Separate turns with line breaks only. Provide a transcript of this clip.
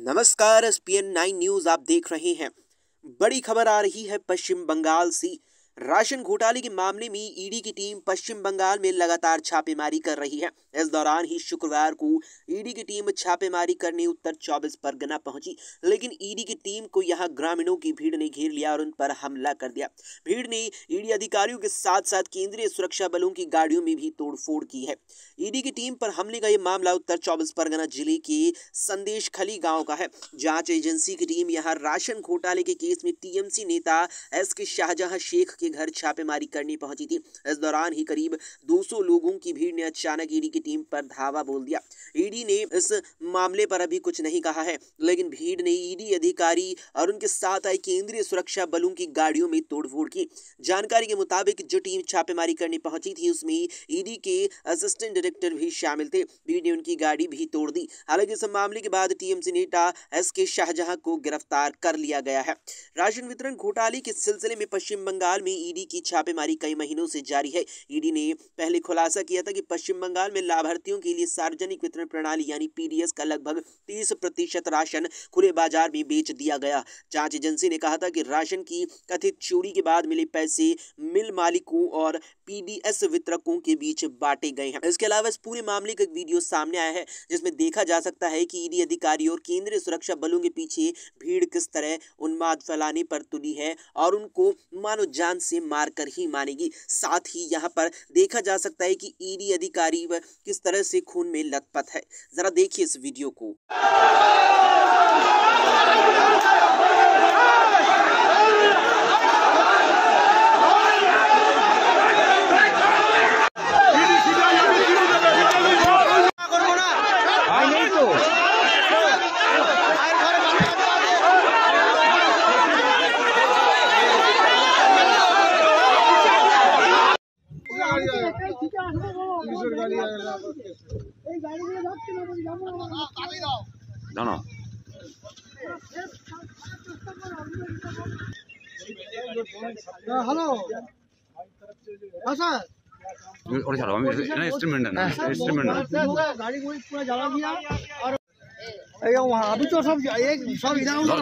नमस्कार, ESPN 9 news आप देख रहे हैं। बड़ी खबर आ रही है पश्चिम बंगाल से। राशन घोटाले के मामले में ईडी की टीम पश्चिम बंगाल में लगातार छापेमारी कर रही है। इस दौरान ही शुक्रवार को ईडी की टीम छापेमारी करने उत्तर 24 परगना पहुंची, लेकिन ईडी की टीम को यहां ग्रामीणों की भीड़ ने घेर लिया और उन पर हमला कर दिया। भीड़ ने ईडी अधिकारियों के साथ साथ केंद्रीय सुरक्षा बलों की गाड़ियों में भी तोड़फोड़ की है। ईडी की टीम पर हमले का यह मामला उत्तर 24 परगना जिले के संदेश खली गांव का है। जांच एजेंसी की टीम यहां राशन घोटाले के केस में टीएमसी नेता एसके शाहजहां शेख के घर छापेमारी करने पहुंची थी। इस दौरान ही करीब 200 लोगों की भीड़ ने अचानक ईडी की टीम पर धावा बोल दिया। ईडी ने इस मामले पर अभी कुछ नहीं कहा है, लेकिन भीड़ ने ईडी अधिकारी और उनके साथ आए केंद्रीय सुरक्षा बलों की गाड़ियों में तोड़फोड़ की। जानकारी के मुताबिक जो टीम छापेमारी करने पहुंची थी उसमें ईडी के असिस्टेंट डायरेक्टर भी शामिल थे। भीड़ ने उनकी गाड़ी भी तोड़ दी। हालांकि इस मामले के बाद टीएमसी नेता एसके शाहजहां को गिरफ्तार कर लिया गया है। राशन वितरण घोटाले के सिलसिले में पश्चिम बंगाल में ईडी की छापेमारी कई महीनों से जारी है। ईडी ने पहले खुलासा किया था कि पश्चिम बंगाल में लाभार्थियों के लिए सार्वजनिक वितरण प्रणाली यानी पीडीएस का लगभग 30% राशन खुले बाजार में बेच दिया गया। जांच एजेंसी ने कहा था कि राशन की कथित चोरी के बाद मिले पैसे मिल मालिकों और पीडीएस वितरकों के बीच बांटे गए हैं। इसके अलावा इस पूरे मामले का एक वीडियो सामने आया है जिसमें देखा जा सकता है कि ईडी अधिकारी और केंद्रीय सुरक्षा बलों के पीछे भीड़ किस तरह उन्माद फैलाने पर तुली है और उनको मानो जान से मारकर ही मानेगी। साथ ही यहाँ पर देखा जा सकता है कि ईडी अधिकारी किस तरह से खून में लथपथ है। जरा देखिए इस वीडियो को।
हेलो हाँ
और चलो हम इंस्ट्रूमेंट
गाड़ी पूरा जला दिया और वहाँ अभी तो सब इधर